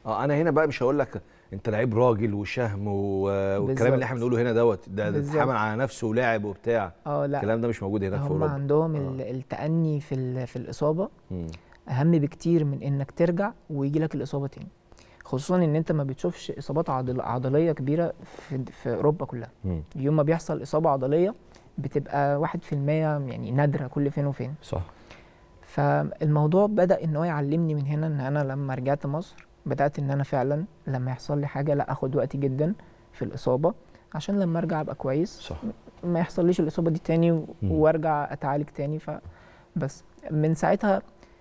انا هنا بقى مش هقول لك انت لعيب راجل وشهم والكلام اللي احنا بنقوله هنا ده اتحمل على نفسه ولاعب وبتاع. لا، الكلام ده مش موجود هناك في اوروبا. هم عندهم التأني في الإصابة اهم بكتير من انك ترجع ويجي لك الإصابة تاني، خصوصا ان انت ما بتشوفش اصابات عضليه كبيره في اوروبا كلها. يوم ما بيحصل اصابه عضليه بتبقى 1% يعني نادره كل فين وفين. صح. فالموضوع بدا ان هو يعلمني من هنا، ان انا لما رجعت مصر بدات ان انا فعلا لما يحصل لي حاجه لا اخد وقتي جدا في الاصابه عشان لما ارجع ابقى كويس. صح. ما يحصليش الاصابه دي تاني وارجع اتعالج تاني. بس من ساعتها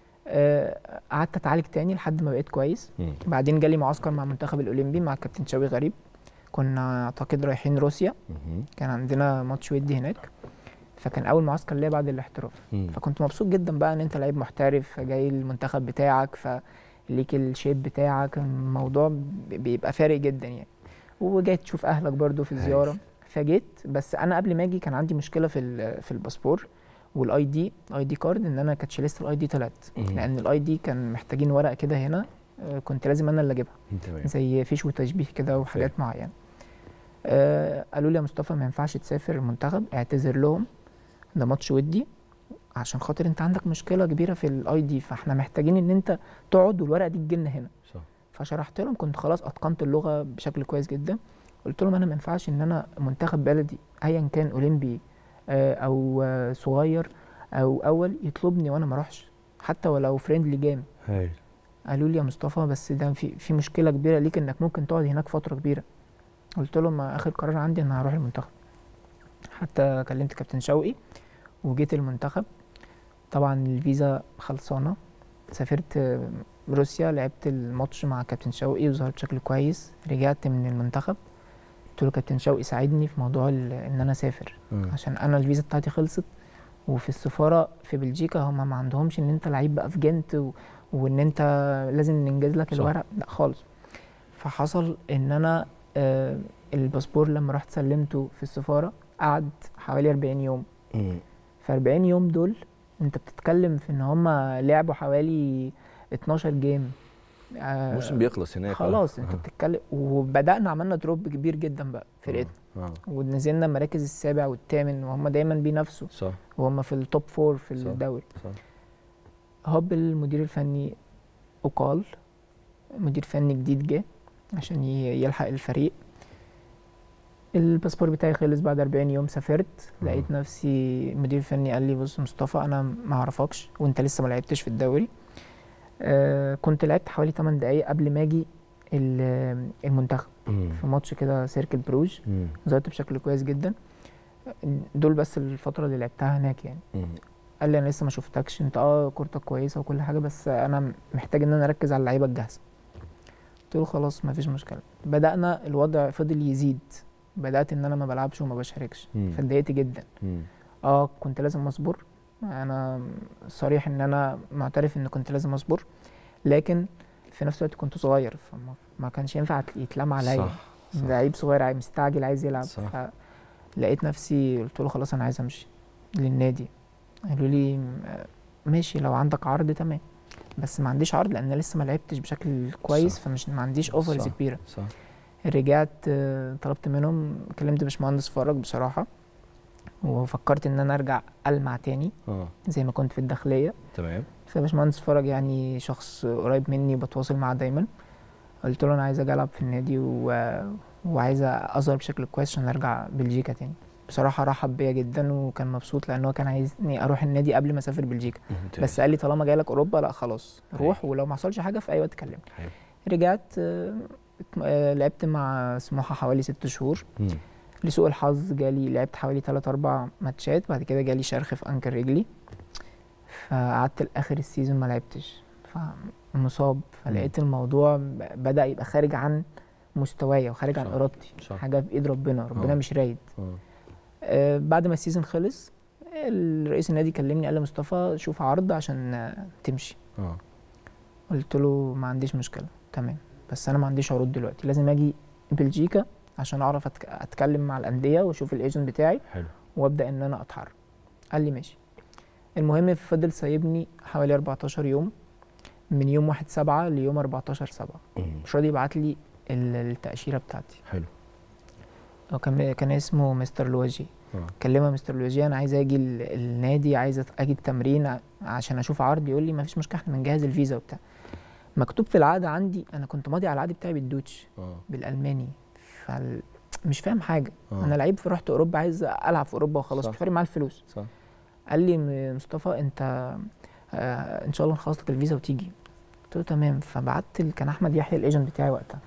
قعدت اتعالج تاني لحد ما بقيت كويس. بعدين جالي معسكر مع المنتخب الاولمبي مع كابتن شوقي غريب، كنا اعتقد رايحين روسيا. كان عندنا ماتش ودي هناك، فكان اول معسكر ليا بعد الاحتراف. فكنت مبسوط جدا بقى ان انت لعيب محترف جاي المنتخب بتاعك، فليك الشيب بتاعك، الموضوع بيبقى فارق جدا يعني. وجيت تشوف اهلك برضو في الزياره. فجيت، بس انا قبل ما اجي كان عندي مشكله في الباسبور والاي دي كارد، ان انا كانتش لسه الاي دي طلعت، لان الاي دي كان محتاجين ورقه كده هنا، كنت لازم انا اللي اجيبها زي فيش وتشبيه كده وحاجات معينه. قالوا لي يا مصطفى ما ينفعش تسافر المنتخب، اعتذر لهم، ده ماتش ودي، عشان خاطر انت عندك مشكله كبيره في الاي دي، فاحنا محتاجين ان انت تقعد والورقه دي تجي لنا هنا. صح. فشرحت لهم، كنت خلاص اتقنت اللغه بشكل كويس جدا. قلت لهم انا ما ينفعش ان انا منتخب بلدي ايا كان اولمبي او صغير او اول يطلبني وانا ما اروحش، حتى ولو فريندلي جيم. قالوا لي يا مصطفى بس ده في مشكله كبيره ليك، انك ممكن تقعد هناك فتره كبيره. قلت لهم اخر قرار عندي ان هروح المنتخب. حتى كلمت كابتن شوقي وجيت المنتخب. طبعا الفيزا خلصانه، سافرت روسيا، لعبت الماتش مع كابتن شوقي وظهرت بشكل كويس. رجعت من المنتخب قلت له كابتن شوقي ساعدني في موضوع ان انا اسافر، عشان انا الفيزا بتاعتي خلصت، وفي السفاره في بلجيكا هم ما عندهمش ان انت لعيب بقى في جنت وان انت لازم ننجز لك الورق، لا خالص. فحصل ان انا الباسبور لما رحت سلمته في السفاره قعد حوالي 40 يوم. ف 40 يوم دول انت بتتكلم في ان هم لعبوا حوالي 12 جيم. الموسم بيخلص هناك خلاص. انت بتتكلم، وبدانا عملنا دروب كبير جدا بقى فرقتنا، ونزلنا المراكز السابع والثامن، وهم دايما بينافسوا. صح. وهم في التوب 4 في الدوري. صح. هوب المدير الفني أقال، مدير فني جديد جه عشان يلحق الفريق. الباسبور بتاعي خلص بعد 40 يوم. سافرت لقيت نفسي المدير الفني قال لي بص مصطفى انا ما اعرفكش وانت لسه ما لعبتش في الدوري. كنت لعبت حوالي 8 دقايق قبل ما اجي المنتخب في ماتش كده سيركل بروج، ظهرت بشكل كويس جدا. دول بس الفتره اللي لعبتها هناك يعني. قال لي انا لسه ما شفتكش، انت كورتك كويسه وكل حاجه، بس انا محتاج ان انا اركز على اللعيبه الجاهزه. قلت له خلاص ما فيش مشكله. بدانا الوضع فضل يزيد، بدات ان انا ما بلعبش وما بشاركش، فاتضايقت جدا. كنت لازم اصبر، انا صريح ان انا معترف ان كنت لازم اصبر، لكن في نفس الوقت كنت صغير فما كانش ينفع يتلام عليا. لعيب صغير مستعجل عايز يلعب. فلقيت نفسي قلت له خلاص انا عايز امشي للنادي. قالوا لي ماشي لو عندك عرض تمام، بس ما عنديش عرض لان لسه ما لعبتش بشكل كويس. فمش ما عنديش اوفرز كبيره. صح. رجعت طلبت منهم، كلمت باشمهندس فرج بصراحه، وفكرت ان انا ارجع المع تاني زي ما كنت في الداخليه. تمام. فباشمهندس فرج يعني شخص قريب مني وبتواصل معاه دايما. قلت له انا عايز اجي العب في النادي وعايز اظهر بشكل كويس عشان ارجع بلجيكا تاني. بصراحه رحب بيا جدا وكان مبسوط لان هو كان عايزني اروح النادي قبل ما اسافر بلجيكا. بس قال لي طالما جاي لك اوروبا لا خلاص روح، ولو ما حصلش حاجه في اي وقت كلمني. رجعت لعبت مع سموحه حوالي 6 شهور. لسوء الحظ جالي لعبت حوالي 3-4 ماتشات، بعد كده جالي شرخ في انكل رجلي، فقعدت لاخر السيزون ما لعبتش، فمصاب. فلقيت الموضوع بدا يبقى خارج عن مستوايا وخارج عن ارادتي، حاجه بايد ربنا مش رايد. بعد ما السيزون خلص الرئيس النادي كلمني قال لي مصطفى شوف عرض عشان تمشي. قلت له ما عنديش مشكله تمام، بس انا ما عنديش عروض دلوقتي، لازم اجي بلجيكا عشان اعرف اتكلم مع الانديه واشوف الايجنت بتاعي. حلو. وابدا ان انا اتحرك. قال لي ماشي. المهم فضل سايبني حوالي 14 يوم. من يوم 1/7 ليوم 14/7. مش راضي يبعت لي التاشيره بتاعتي. حلو. هو كان اسمه مستر لواجي. كلمه مستر لواجي انا عايز اجي النادي، عايز اجي التمرين عشان اشوف عرض. يقول لي ما فيش مشكله، احنا بنجهز الفيزا وبتاع. مكتوب في العقد عندي، انا كنت ماضي على العقد بتاعي بالدوتش بالالماني، مش فاهم حاجه. انا لعيب رحت اوروبا، عايز العب في اوروبا وخلاص، مش فارق معايا الفلوس. صح. قال لي مصطفى انت ان شاء الله نخلص لك الفيزا وتيجي. قلت له تمام. فبعت كان احمد يحيى الايجنت بتاعي وقتها.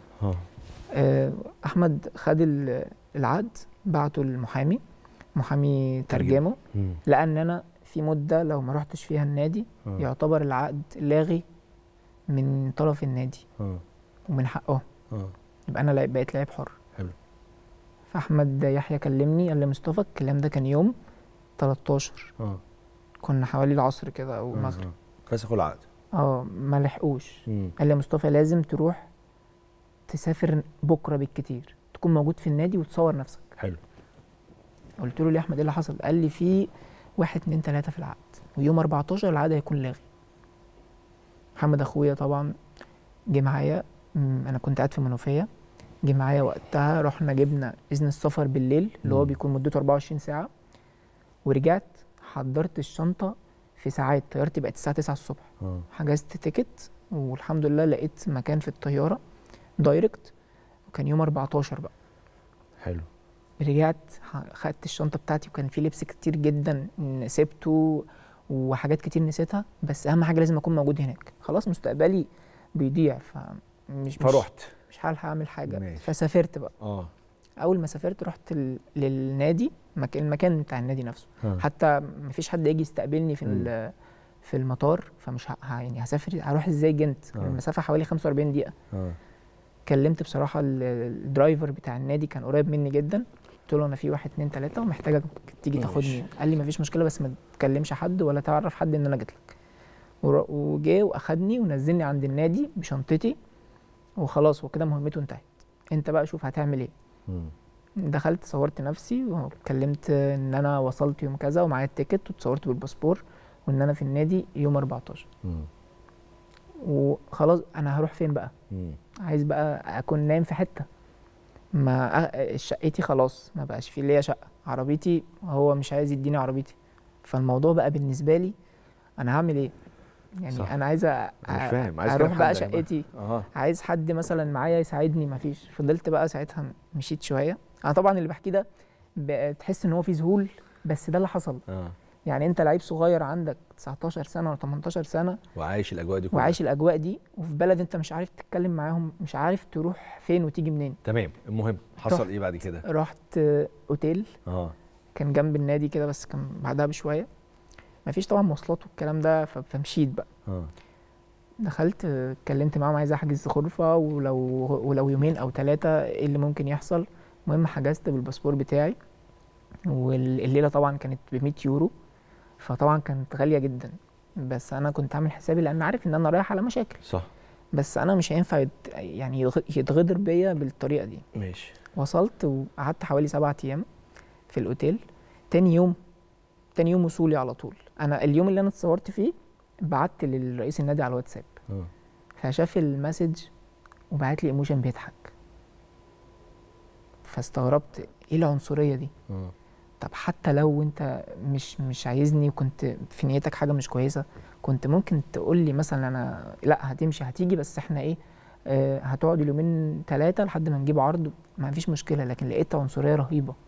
احمد خد العقد، بعته للمحامي، محامي ترجمه، لان انا في مده لو ما رحتش فيها النادي يعتبر العقد لاغي من طرف النادي ومن حقه، يبقى انا بقيت لاعب حر. حلو. فاحمد يحيى كلمني قال لي مصطفى، الكلام ده كان يوم 13. كنا حوالي العصر كده او المغرب. فسخوا العقد. ما لحقوش. قال لي مصطفى لازم تروح تسافر بكره بالكتير، تكون موجود في النادي وتصور نفسك. حلو. قلت له ليه يا احمد، ايه اللي حصل؟ قال لي في 1 2 3 في العقد، ويوم 14 العقد هيكون لاغي. محمد اخويا طبعا جه معايا، انا كنت قاعد في المنوفيه، جه معايا وقتها. رحنا جبنا اذن السفر بالليل اللي هو بيكون مدته 24 ساعه، ورجعت حضرت الشنطه في ساعات. طيارتي بقت الساعه 9 الصبح. حجزت تيكت والحمد لله لقيت مكان في الطياره دايركت، وكان يوم 14 بقى. حلو. رجعت خدت الشنطه بتاعتي، وكان في لبس كتير جدا سبته وحاجات كتير نسيتها، بس اهم حاجه لازم اكون موجود هناك. خلاص مستقبلي بيضيع، فرحت مش هلحق اعمل حاجه. ماشي. فسافرت بقى. اول ما سافرت رحت للنادي، المكان بتاع النادي نفسه. حتى مفيش حد يجي يستقبلني في المطار، فمش يعني هسافر هروح ازاي جنت؟ المسافه حوالي 45 دقيقه. كلمت بصراحه الدرايفر بتاع النادي، كان قريب مني جدا. قلت له انا في 1 2 3 ومحتاجك تيجي تاخدني. قال لي مفيش مشكله، بس ما تكلمش حد ولا تعرف حد ان انا جيت لك. وجه واخدني ونزلني عند النادي بشنطتي، وخلاص وكده مهمته انتهت. انت بقى شوف هتعمل ايه. دخلت صورت نفسي واتكلمت ان انا وصلت يوم كذا ومعايا التيكت، وتصورت بالباسبور، وان انا في النادي يوم 14. وخلاص انا هروح فين بقى؟ عايز بقى اكون نايم في حته، ما شقتي خلاص ما بقاش في ليا شقه، عربيتي هو مش عايز يديني عربيتي. فالموضوع بقى بالنسبه لي انا هعمل ايه؟ يعني صح. انا عايز اروح بقى شقتي. عايز حد مثلا معايا يساعدني، مفيش. فضلت بقى ساعتها مشيت شويه. انا طبعا اللي بحكيه ده بتحس ان هو فيه ذهول، بس ده اللي حصل. يعني انت لعيب صغير عندك 19 سنه ولا 18 سنه، وعايش الاجواء دي وفي بلد انت مش عارف تتكلم معاهم، مش عارف تروح فين وتيجي منين. تمام. المهم حصل ايه بعد كده؟ رحت اوتيل كان جنب النادي كده، بس كان بعدها بشويه. مفيش طبعا مواصلات والكلام ده، فمشيت بقى. دخلت اتكلمت معاهم، عايز احجز غرفه ولو يومين او 3 ايه اللي ممكن يحصل. المهم حجزت بالباسبور بتاعي، والليله طبعا كانت ب100 يورو، فطبعا كانت غاليه جدا. بس انا كنت عامل حسابي لان عارف ان انا رايح على مشاكل. صح. بس انا مش هينفع يعني يتغدر بيا بالطريقه دي. ماشي. وصلت وقعدت حوالي 7 ايام في الاوتيل. تاني يوم وصولي على طول. انا اليوم اللي انا اتصورت فيه بعت للرئيس النادي على الواتساب، فشاف المسج وبعت لي ايموشن بيضحك. فاستغربت ايه العنصريه دي؟ طب حتى لو انت مش عايزني وكنت في نيتك حاجه مش كويسه، كنت ممكن تقول لي مثلا انا لا هتمشي هتيجي، بس احنا ايه هتقعد 2 3 لحد ما نجيب عرض، ما فيش مشكله. لكن لقيت عنصريه رهيبه.